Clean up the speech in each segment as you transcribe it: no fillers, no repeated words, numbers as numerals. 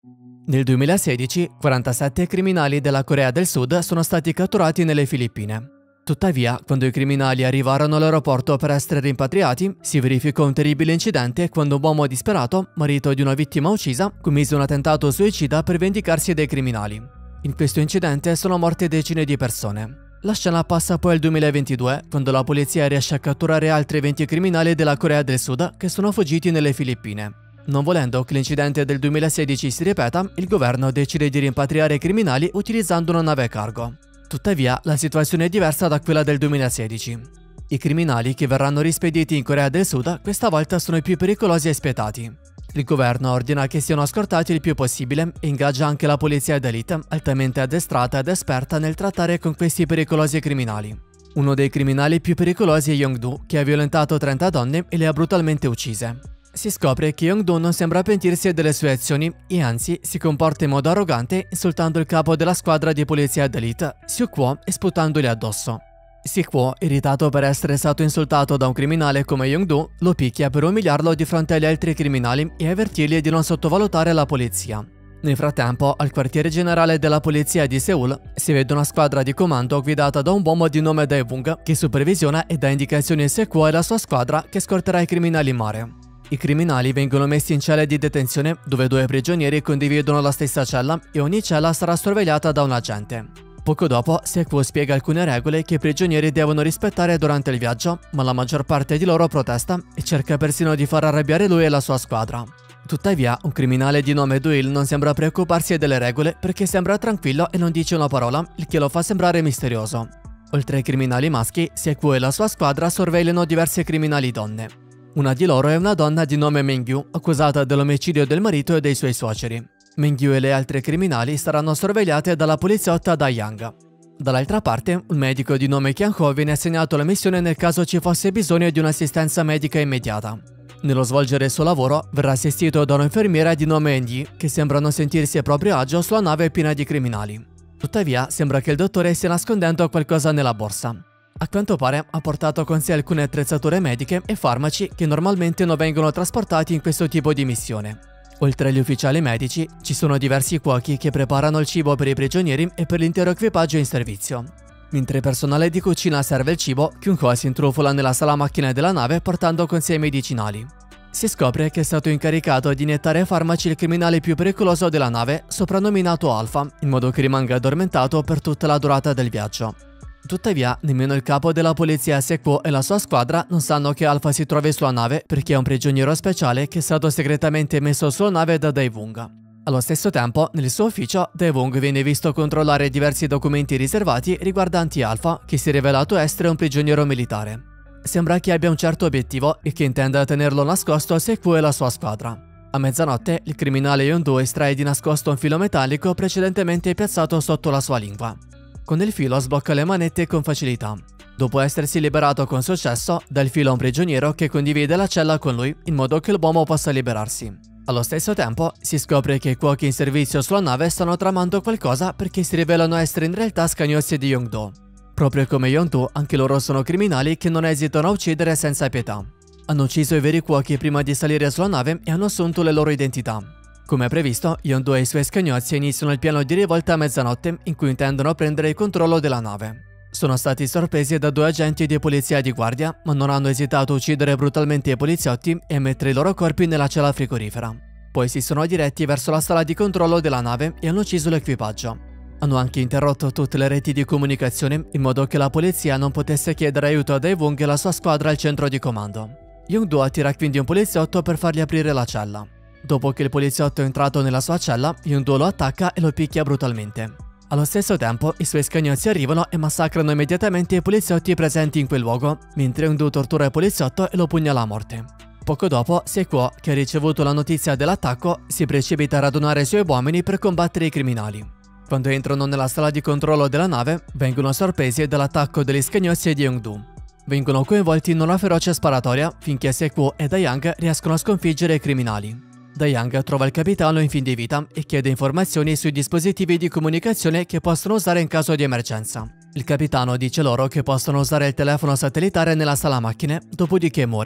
Nel 2016, 47 criminali della Corea del Sud sono stati catturati nelle Filippine. Tuttavia, quando i criminali arrivarono all'aeroporto per essere rimpatriati, si verificò un terribile incidente quando un uomo disperato, marito di una vittima uccisa, commise un attentato suicida per vendicarsi dai criminali. In questo incidente sono morte decine di persone. La scena passa poi al 2022, quando la polizia riesce a catturare altri 20 criminali della Corea del Sud che sono fuggiti nelle Filippine. Non volendo che l'incidente del 2016 si ripeta, il governo decide di rimpatriare i criminali utilizzando una nave cargo. Tuttavia, la situazione è diversa da quella del 2016. I criminali che verranno rispediti in Corea del Sud questa volta sono i più pericolosi e spietati. Il governo ordina che siano scortati il più possibile e ingaggia anche la polizia d'élite, altamente addestrata ed esperta nel trattare con questi pericolosi criminali. Uno dei criminali più pericolosi è Young-do, che ha violentato 30 donne e le ha brutalmente uccise. Si scopre che Young-do non sembra pentirsi delle sue azioni e anzi si comporta in modo arrogante insultando il capo della squadra di polizia d'élite, Seo-kwoo, e sputandogli addosso. Seo-kwoo, irritato per essere stato insultato da un criminale come Young-do, lo picchia per umiliarlo di fronte agli altri criminali e avvertirgli di non sottovalutare la polizia. Nel frattempo, al quartiere generale della polizia di Seoul si vede una squadra di comando guidata da un uomo di nome Dae-woong che supervisiona e dà indicazioni a Seo-kwoo e alla sua squadra che scorterà i criminali in mare. I criminali vengono messi in celle di detenzione dove 2 prigionieri condividono la stessa cella e ogni cella sarà sorvegliata da un agente. Poco dopo, Seo-kwoo spiega alcune regole che i prigionieri devono rispettare durante il viaggio, ma la maggior parte di loro protesta e cerca persino di far arrabbiare lui e la sua squadra. Tuttavia, un criminale di nome Do-il non sembra preoccuparsi delle regole perché sembra tranquillo e non dice una parola, il che lo fa sembrare misterioso. Oltre ai criminali maschi, Seo-kwoo e la sua squadra sorvegliano diverse criminali donne. Una di loro è una donna di nome Meng-gyu, accusata dell'omicidio del marito e dei suoi suoceri. Meng-gyu e le altre criminali saranno sorvegliate dalla poliziotta Da-young. Dall'altra parte, un medico di nome Kyang-ho viene assegnato alla missione nel caso ci fosse bisogno di un'assistenza medica immediata. Nello svolgere il suo lavoro, verrà assistito da un'infermiera di nome Eun-yi, che sembra non sentirsi a proprio agio sulla nave piena di criminali. Tuttavia, sembra che il dottore stia nascondendo qualcosa nella borsa. A quanto pare ha portato con sé alcune attrezzature mediche e farmaci che normalmente non vengono trasportati in questo tipo di missione. Oltre agli ufficiali medici, ci sono diversi cuochi che preparano il cibo per i prigionieri e per l'intero equipaggio in servizio. Mentre il personale di cucina serve il cibo, Kyung-ho si intrufola nella sala macchine della nave portando con sé i medicinali. Si scopre che è stato incaricato di iniettare farmaci il criminale più pericoloso della nave, soprannominato Alpha, in modo che rimanga addormentato per tutta la durata del viaggio. Tuttavia, nemmeno il capo della polizia Seo-kwoo e la sua squadra non sanno che Alpha si trovi sulla nave perché è un prigioniero speciale che è stato segretamente messo sulla nave da Dae-woong. Allo stesso tempo, nel suo ufficio, Dae-woong viene visto controllare diversi documenti riservati riguardanti Alpha, che si è rivelato essere un prigioniero militare. Sembra che abbia un certo obiettivo e che intenda tenerlo nascosto a Seo-kwoo e la sua squadra. A mezzanotte, il criminale Young-do estrae di nascosto un filo metallico precedentemente piazzato sotto la sua lingua. Con il filo sblocca le manette con facilità. Dopo essersi liberato con successo, dà il filo a un prigioniero che condivide la cella con lui in modo che l'uomo possa liberarsi. Allo stesso tempo, si scopre che i cuochi in servizio sulla nave stanno tramando qualcosa perché si rivelano essere in realtà scagnozzi di Young-do. Proprio come Young-do, anche loro sono criminali che non esitano a uccidere senza pietà. Hanno ucciso i veri cuochi prima di salire sulla nave e hanno assunto le loro identità. Come previsto, Young-do e i suoi scagnozzi iniziano il piano di rivolta a mezzanotte in cui intendono prendere il controllo della nave. Sono stati sorpresi da 2 agenti di polizia di guardia, ma non hanno esitato a uccidere brutalmente i poliziotti e a mettere i loro corpi nella cella frigorifera. Poi si sono diretti verso la sala di controllo della nave e hanno ucciso l'equipaggio. Hanno anche interrotto tutte le reti di comunicazione in modo che la polizia non potesse chiedere aiuto a Dae-woong e la sua squadra al centro di comando. Young-do attira quindi un poliziotto per fargli aprire la cella. Dopo che il poliziotto è entrato nella sua cella, Young-do lo attacca e lo picchia brutalmente. Allo stesso tempo, i suoi scagnozzi arrivano e massacrano immediatamente i poliziotti presenti in quel luogo, mentre Young-do tortura il poliziotto e lo pugnala a morte. Poco dopo, Seo-kwoo, che ha ricevuto la notizia dell'attacco, si precipita a radunare i suoi uomini per combattere i criminali. Quando entrano nella sala di controllo della nave, vengono sorpresi dall'attacco degli scagnozzi di Young-do. Vengono coinvolti in una feroce sparatoria finché Seo-kwoo e Da-young riescono a sconfiggere i criminali. Da-young trova il capitano in fin di vita e chiede informazioni sui dispositivi di comunicazione che possono usare in caso di emergenza. Il capitano dice loro che possono usare il telefono satellitare nella sala macchine, dopodiché muore.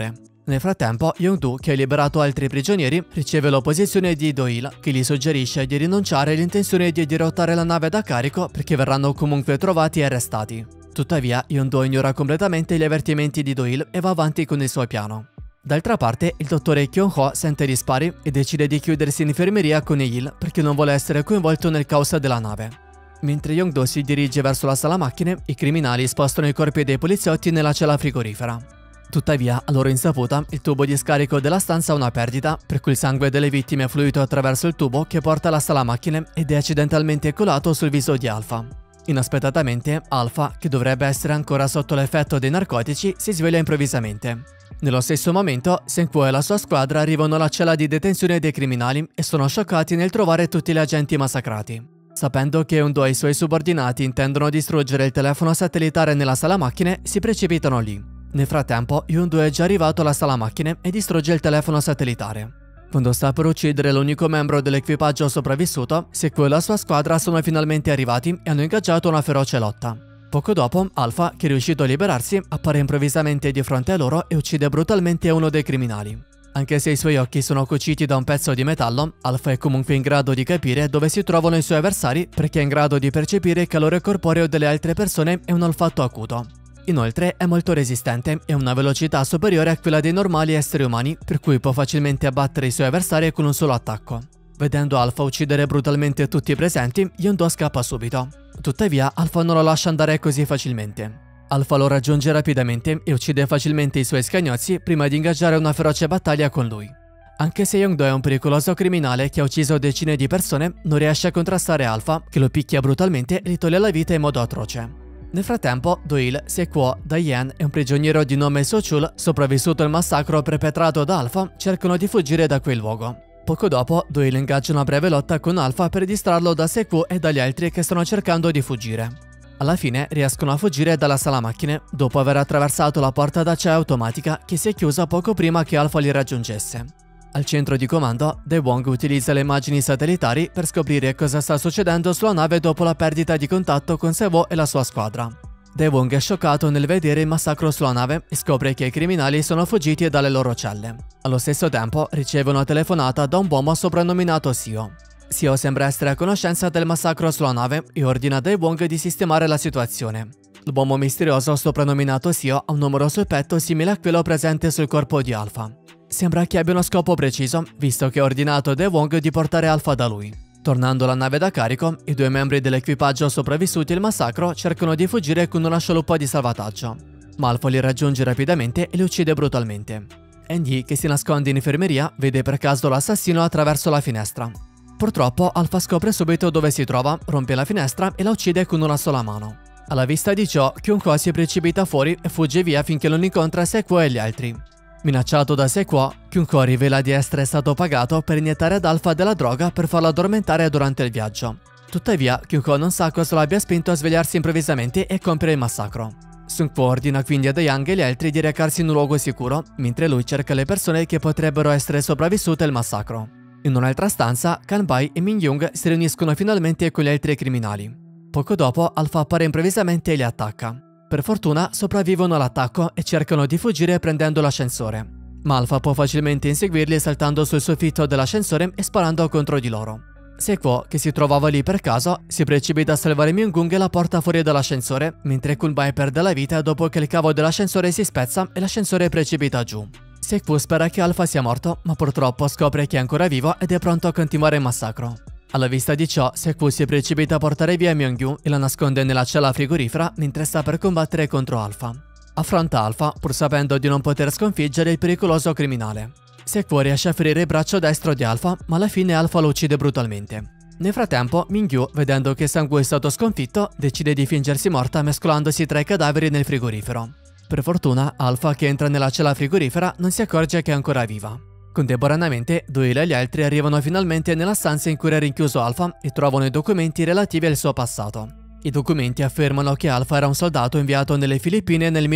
Nel frattempo, Yong-do, che ha liberato altri prigionieri, riceve l'opposizione di Do-il, che gli suggerisce di rinunciare all'intenzione di dirottare la nave da carico perché verranno comunque trovati e arrestati. Tuttavia, Yong-do ignora completamente gli avvertimenti di Do-il e va avanti con il suo piano. D'altra parte, il dottore Kyung-ho sente gli spari e decide di chiudersi in infermeria con Il perché non vuole essere coinvolto nel caos della nave. Mentre Yong-do si dirige verso la sala macchine, i criminali spostano i corpi dei poliziotti nella cella frigorifera. Tuttavia, a loro insaputa, il tubo di scarico della stanza ha una perdita, per cui il sangue delle vittime è fluito attraverso il tubo che porta alla sala macchine ed è accidentalmente colato sul viso di Alpha. Inaspettatamente, Alpha, che dovrebbe essere ancora sotto l'effetto dei narcotici, si sveglia improvvisamente. Nello stesso momento, Seung-woo e la sua squadra arrivano alla cella di detenzione dei criminali e sono scioccati nel trovare tutti gli agenti massacrati. Sapendo che Eun-do e i suoi subordinati intendono distruggere il telefono satellitare nella sala macchine, si precipitano lì. Nel frattempo, Eun-do è già arrivato alla sala macchine e distrugge il telefono satellitare. Quando sta per uccidere l'unico membro dell'equipaggio sopravvissuto, Seung-woo e la sua squadra sono finalmente arrivati e hanno ingaggiato una feroce lotta. Poco dopo, Alpha, che è riuscito a liberarsi, appare improvvisamente di fronte a loro e uccide brutalmente uno dei criminali. Anche se i suoi occhi sono cuciti da un pezzo di metallo, Alpha è comunque in grado di capire dove si trovano i suoi avversari perché è in grado di percepire il calore corporeo delle altre persone e un olfatto acuto. Inoltre è molto resistente e ha una velocità superiore a quella dei normali esseri umani, per cui può facilmente abbattere i suoi avversari con un solo attacco. Vedendo Alpha uccidere brutalmente tutti i presenti, Yong-do scappa subito. Tuttavia, Alpha non lo lascia andare così facilmente. Alpha lo raggiunge rapidamente e uccide facilmente i suoi scagnozzi prima di ingaggiare una feroce battaglia con lui. Anche se Yong-do è un pericoloso criminale che ha ucciso decine di persone, non riesce a contrastare Alpha, che lo picchia brutalmente e gli toglie la vita in modo atroce. Nel frattempo, Do-il, Seung-woo, Da-yen e un prigioniero di nome So-chul, sopravvissuto al massacro perpetrato da Alpha, cercano di fuggire da quel luogo. Poco dopo, Do-il ingaggia una breve lotta con Alpha per distrarlo da Seung-woo e dagli altri che stanno cercando di fuggire. Alla fine riescono a fuggire dalla sala macchine, dopo aver attraversato la porta d'acciaio automatica che si è chiusa poco prima che Alpha li raggiungesse. Al centro di comando, Dae-wong utilizza le immagini satellitari per scoprire cosa sta succedendo sulla nave dopo la perdita di contatto con Se-woo e la sua squadra. Dae-wong è scioccato nel vedere il massacro sulla nave e scopre che i criminali sono fuggiti dalle loro celle. Allo stesso tempo riceve una telefonata da un uomo soprannominato Seo. Seo sembra essere a conoscenza del massacro sulla nave e ordina a Dae-wong di sistemare la situazione. L'uomo misterioso soprannominato Seo ha un numero sul petto simile a quello presente sul corpo di Alpha. Sembra che abbia uno scopo preciso, visto che ha ordinato a Dae-wong di portare Alpha da lui. Tornando alla nave da carico, i due membri dell'equipaggio sopravvissuti al massacro cercano di fuggire con una scialuppa di salvataggio. Ma Alpha li raggiunge rapidamente e li uccide brutalmente. Eun-hee, che si nasconde in infermeria, vede per caso l'assassino attraverso la finestra. Purtroppo Alpha scopre subito dove si trova, rompe la finestra e la uccide con una sola mano. Alla vista di ciò, Kyung-ho si precipita fuori e fugge via finché non incontra Seung-woo e gli altri. Minacciato da Seung-woo, Kyung-ho rivela di essere stato pagato per iniettare ad Alpha della droga per farlo addormentare durante il viaggio. Tuttavia, Kyung-ho non sa cosa lo abbia spinto a svegliarsi improvvisamente e compiere il massacro. Seung-woo ordina quindi a Da-young e gli altri di recarsi in un luogo sicuro, mentre lui cerca le persone che potrebbero essere sopravvissute al massacro. In un'altra stanza, Kan-bai e Min-young si riuniscono finalmente con gli altri criminali. Poco dopo, Alpha appare improvvisamente e li attacca. Per fortuna sopravvivono all'attacco e cercano di fuggire prendendo l'ascensore. Ma Alpha può facilmente inseguirli saltando sul soffitto dell'ascensore e sparando contro di loro. Seung-woo, che si trovava lì per caso, si precipita a salvare Min-young e la porta fuori dall'ascensore, mentre Kun-bai perde la vita dopo che il cavo dell'ascensore si spezza e l'ascensore precipita giù. Seung-woo spera che Alpha sia morto, ma purtroppo scopre che è ancora vivo ed è pronto a continuare il massacro. Alla vista di ciò, Seung-woo si precipita a portare via Myung-yu e la nasconde nella cella frigorifera mentre sta per combattere contro Alpha. Affronta Alpha, pur sapendo di non poter sconfiggere il pericoloso criminale. Seung-woo riesce a ferire il braccio destro di Alpha, ma alla fine Alpha lo uccide brutalmente. Nel frattempo, Min-gyu, vedendo che Sang-woo è stato sconfitto, decide di fingersi morta mescolandosi tra i cadaveri nel frigorifero. Per fortuna, Alpha, che entra nella cella frigorifera, non si accorge che è ancora viva. Contemporaneamente, Do-il e gli altri arrivano finalmente nella stanza in cui era rinchiuso Alpha e trovano i documenti relativi al suo passato. I documenti affermano che Alpha era un soldato inviato nelle Filippine nel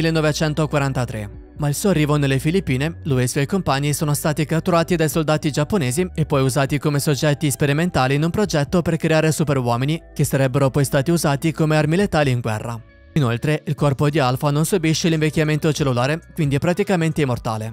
1943, ma al suo arrivo nelle Filippine, lui e i suoi compagni sono stati catturati dai soldati giapponesi e poi usati come soggetti sperimentali in un progetto per creare superuomini che sarebbero poi stati usati come armi letali in guerra. Inoltre, il corpo di Alpha non subisce l'invecchiamento cellulare, quindi è praticamente immortale.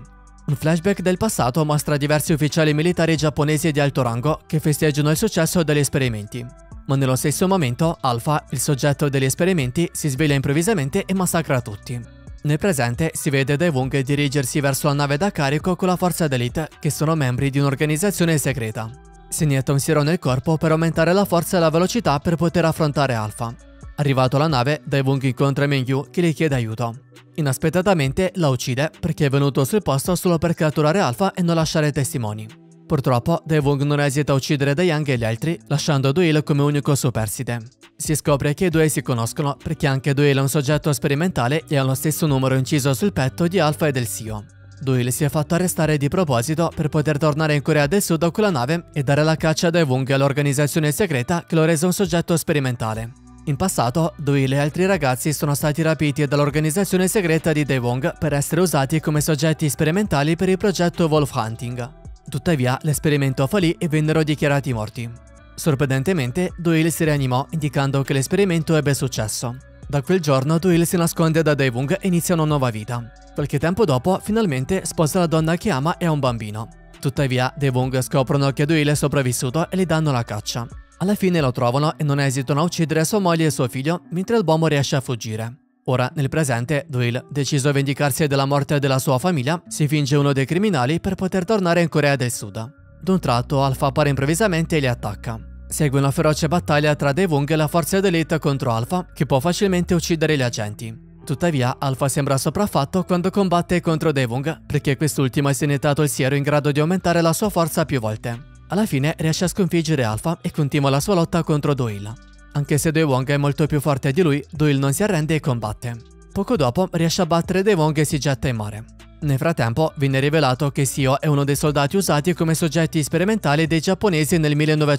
Un flashback del passato mostra diversi ufficiali militari giapponesi di alto rango che festeggiano il successo degli esperimenti. Ma nello stesso momento, Alpha, il soggetto degli esperimenti, si sveglia improvvisamente e massacra tutti. Nel presente si vede Daewoo dirigersi verso la nave da carico con la forza d'elite, che sono membri di un'organizzazione segreta. Si inietta un siero nel corpo per aumentare la forza e la velocità per poter affrontare Alpha. Arrivato alla nave, Daewoo incontra Mingyu che gli chiede aiuto. Inaspettatamente la uccide perché è venuto sul posto solo per catturare Alpha e non lasciare testimoni. Purtroppo, Daewoo non esita a uccidere Young e gli altri, lasciando Doyle come unico superstite. Si scopre che i due si conoscono perché anche Doyle è un soggetto sperimentale e ha lo stesso numero inciso sul petto di Alpha e del CEO. Doyle si è fatto arrestare di proposito per poter tornare in Corea del Sud con la nave e dare la caccia a Daewoo all'organizzazione segreta che lo rese un soggetto sperimentale. In passato, Doyle e altri ragazzi sono stati rapiti dall'organizzazione segreta di Daewoo per essere usati come soggetti sperimentali per il progetto Wolf Hunting. Tuttavia, l'esperimento fallì e vennero dichiarati morti. Sorprendentemente, Doyle si rianimò, indicando che l'esperimento ebbe successo. Da quel giorno, Doyle si nasconde da Daewoo e inizia una nuova vita. Qualche tempo dopo, finalmente, sposa la donna che ama e ha un bambino. Tuttavia, Daewoo scoprono che Doyle è sopravvissuto e gli danno la caccia. Alla fine lo trovano e non esitano a uccidere sua moglie e suo figlio, mentre l'uomo riesce a fuggire. Ora, nel presente, Doyle, deciso a vendicarsi della morte della sua famiglia, si finge uno dei criminali per poter tornare in Corea del Sud. D'un tratto, Alpha appare improvvisamente e li attacca. Segue una feroce battaglia tra Daewoo e la forza d'elite contro Alpha, che può facilmente uccidere gli agenti. Tuttavia, Alpha sembra sopraffatto quando combatte contro Daewoo, perché quest'ultimo si è iniettato il siero in grado di aumentare la sua forza più volte. Alla fine riesce a sconfiggere Alpha e continua la sua lotta contro Doyle. Anche se Daewoo è molto più forte di lui, Doyle non si arrende e combatte. Poco dopo riesce a battere Daewoo e si getta in mare. Nel frattempo viene rivelato che Seo è uno dei soldati usati come soggetti sperimentali dei giapponesi nel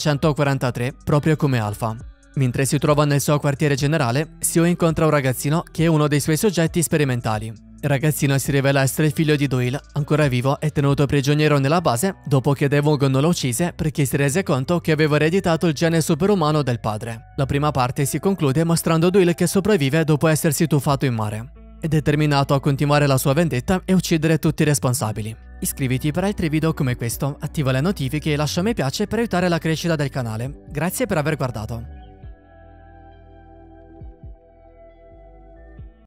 1943, proprio come Alpha. Mentre si trova nel suo quartiere generale, Seo incontra un ragazzino che è uno dei suoi soggetti sperimentali. Il ragazzino si rivela essere il figlio di Doyle, ancora vivo e tenuto prigioniero nella base dopo che Daewoo non lo uccise perché si rese conto che aveva ereditato il gene superumano del padre. La prima parte si conclude mostrando Doyle che sopravvive dopo essersi tuffato in mare. È determinato a continuare la sua vendetta e uccidere tutti i responsabili. Iscriviti per altri video come questo, attiva le notifiche e lascia mi piace per aiutare la crescita del canale. Grazie per aver guardato.